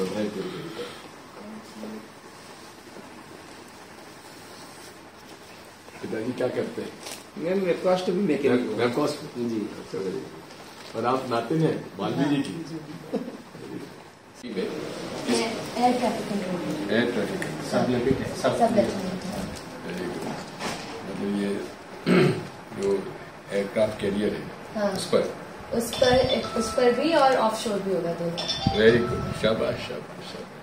बधाई पिताजी क्या करते हैं? मैं वेब कास्ट भी मेकर हूँ। वेब कास्ट जी, अच्छा वेरी गुड। और आप नाते हैं मालवी जी की? Air traffic control. Air traffic sub lieutenant है, सब लेफ्टिनेंट है। Very good. मतलब ये जो एयरक्राफ्ट कैरियर है, हाँ, उस पर भी और ऑफशोर भी होगा, दो। वेरी गुड, शाबाश शाबाश शाबाश।